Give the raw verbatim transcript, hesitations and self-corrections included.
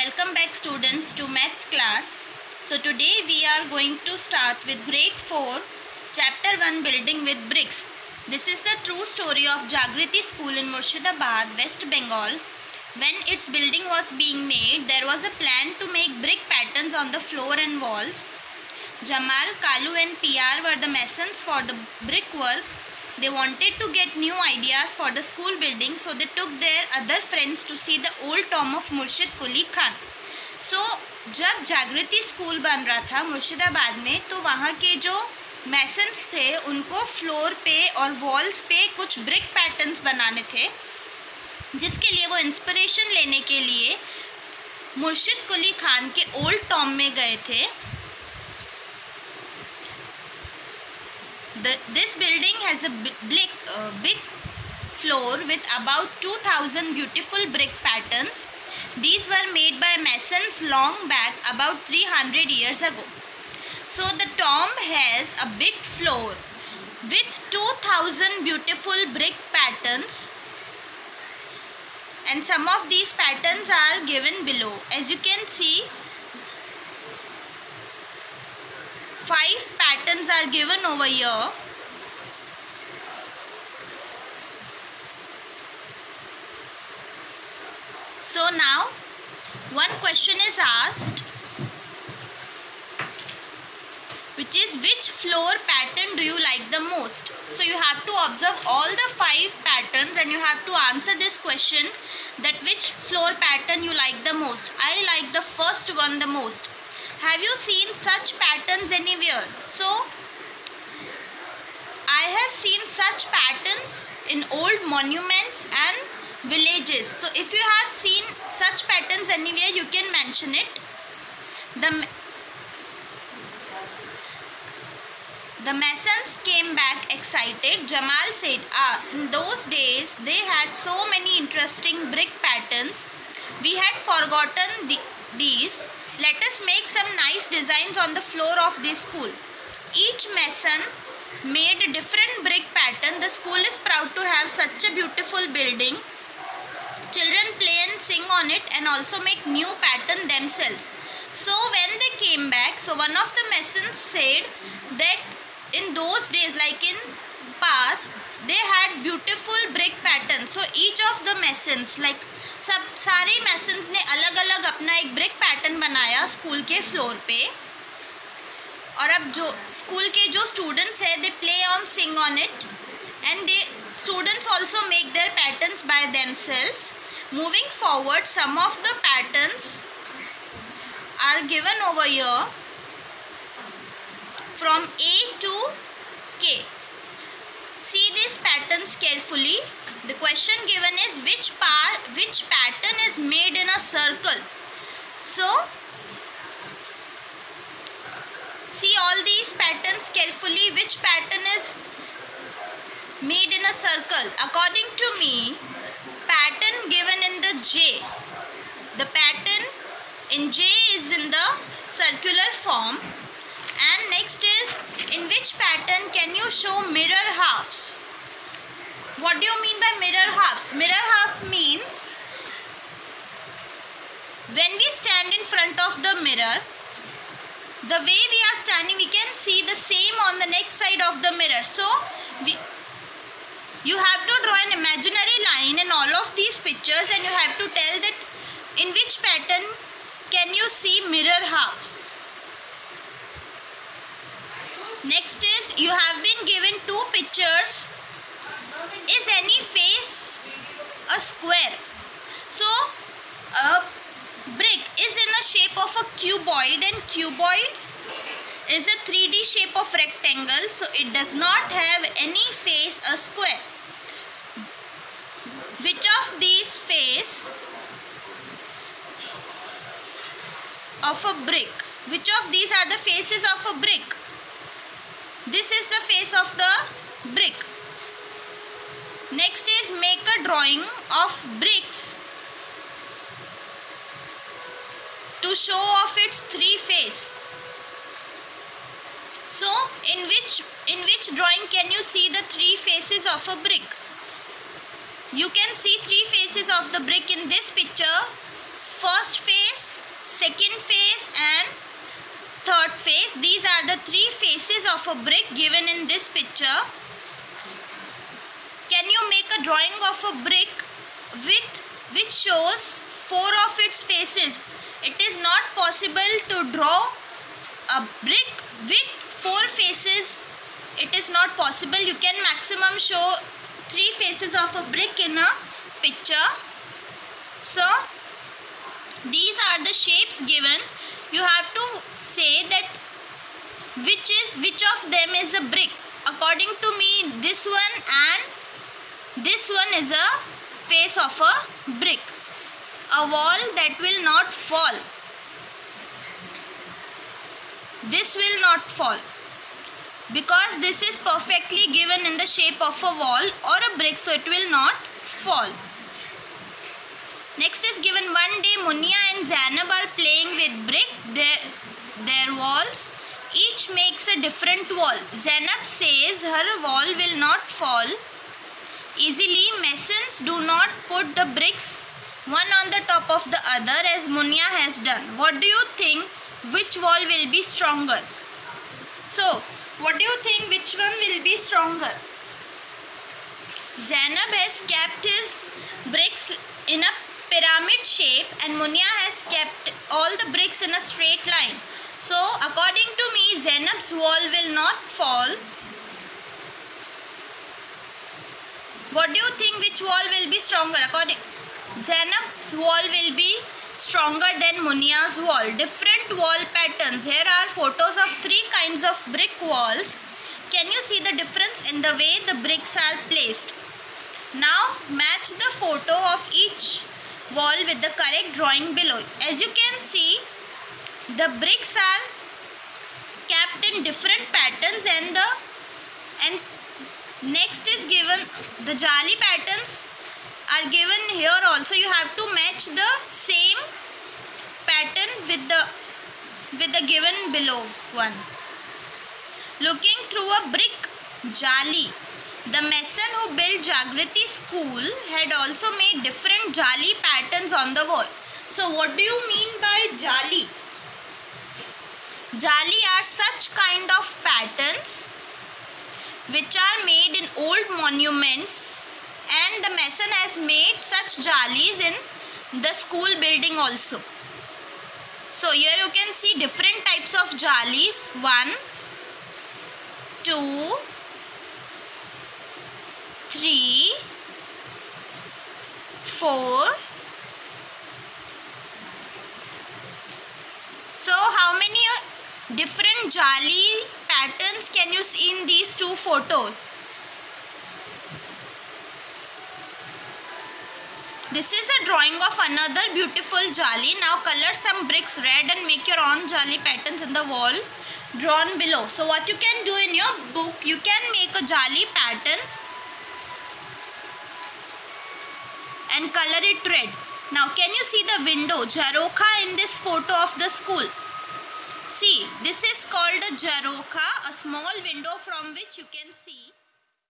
welcome back students to maths class. So today we are going to start with grade four, chapter one, building with bricks. This is the true story of Jagriti school in Murshidabad, West Bengal. When its building was being made, there was a plan to make brick patterns on the floor and walls. Jamal, Kalu and P R were the masons for the brickwork. They wanted to get new ideas for the school building, so they took their other friends to see the old tomb of Murshid Quli Khan. So जब जागृति school बन रहा था मुर्शिदाबाद में, तो वहाँ के जो मैसन्स थे उनको फ्लोर पे और वॉल्स पे कुछ ब्रिक पैटर्न्स बनाने थे, जिसके लिए वो इंस्पिरेशन लेने के लिए मुर्शिद कुली खान के ओल्ड टॉम में गए थे. The, this building has a big, uh, big floor with about two thousand beautiful brick patterns. These were made by masons long back, about three hundred years ago. So the tomb has a big floor with two thousand beautiful brick patterns, and some of these patterns are given below. As you can see, five patterns are given over here. So now one question is asked, which is which floor pattern do you like the most? So you have to observe all the five patterns and you have to answer this question, that which floor pattern you like the most. I like the first one the most. Have you seen such patterns anywhere? So I have seen such patterns in old monuments and villages. So if you have seen such patterns anywhere, you can mention it. The The masons came back excited. Jamal said, ah, in those days they had so many interesting brick patterns. We had forgotten the, these. Let us make some nice designs on the floor of this school. Each mason made a different brick pattern. The school is proud to have such a beautiful building. Children play and sing on it and also make new pattern themselves. So when they came back, so one of the masons said that in those days, like in past, they had beautiful brick patterns. So each of the masons, like सब सारे masons ने अलग अलग अपना एक brick pattern बनाया school के floor पे. और अब जो स्कूल के जो स्टूडेंट्स है, they play on sing on it and they students also make their patterns by themselves. Moving forward, some of the patterns are given over here from A to K. See these patterns carefully. The question given is which part, which pattern is made in a circle. So, see all these patterns carefully. Which pattern is made in a circle? According to me, pattern given in the J. The pattern in J is in the circular form. And next is, in which pattern can you show mirror halves? What do you mean by mirror halves? Mirror half means when we stand in front of the mirror, the way we are standing, we can see the same on the next side of the mirror. So we, you have to draw an imaginary line in all of these pictures and you have to tell that in which pattern can you see mirror halves. Next is, you have been given two pictures. Is any face a square? So a brick is in a shape of a cuboid, and cuboid is a three D shape of rectangle, so it does not have any face a square. Which of these face of a brick? Which of these are the faces of a brick? This is the face of the brick. Next is, make a drawing of bricks to show off its three face. So in which in which drawing can you see the three faces of a brick? You can see three faces of the brick in this picture. First face second face and third face. These are the three faces of a brick given in this picture. Can you make a drawing of a brick with which shows four of its faces? It is not possible to draw a brick with four faces. It is not possible. You can maximum show three faces of a brick in a picture. So these are the shapes given. You have to say that which is which of them is a brick. According to me, this one and this one is a face of a brick. A wall that will not fall. This will not fall because this is perfectly given in the shape of a wall or a brick, so it will not fall. Next is given, one day Munia and Zainab are playing with brick, their, their walls. Each makes a different wall. Zainab says her wall will not fall easily. Masons do not put the bricks one on the top of the other as Munia has done. What do you think? Which wall will be stronger? So, what do you think? Which one will be stronger? Zainab has kept his bricks in a pyramid shape and Munia has kept all the bricks in a straight line. So, according to me, Zainab's wall will not fall. What do you think? Which wall will be stronger? According Zainab's wall will be stronger than Munia's wall. Different wall patterns. Here are photos of three kinds of brick walls. Can you see the difference in the way the bricks are placed? Now match the photo of each wall with the correct drawing below. As you can see, the bricks are kept in different patterns and the and next is given the jali patterns are given here also. You have to match the same pattern with the with the given below one. Looking through a brick jali. The mason who built Jagriti school had also made different jali patterns on the wall. So what do you mean by jali? Jali are such kind of patterns which are made in old monuments, and the mason has made such jalis in the school building also. So here you can see different types of jalis. One, two, three, four. So how many different jali patterns can you see in these two photos? This is a drawing of another beautiful jali. Now color some bricks red and make your own jali patterns in the wall drawn below. So what you can do in your book, you can make a jali pattern and color it red. Now can you see the window Jarokha in this photo of the school? See, this is called a Jarokha, a small window from which you can see